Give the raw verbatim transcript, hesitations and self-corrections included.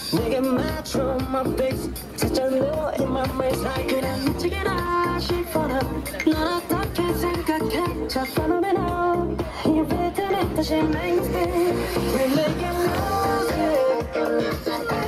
내게 맞춰 my face 살짝 누워 in my face 날 그냥 미치게나 싶어나 넌 어떻게 생각해 저 phenomenal You better make the shit make me feel We make it music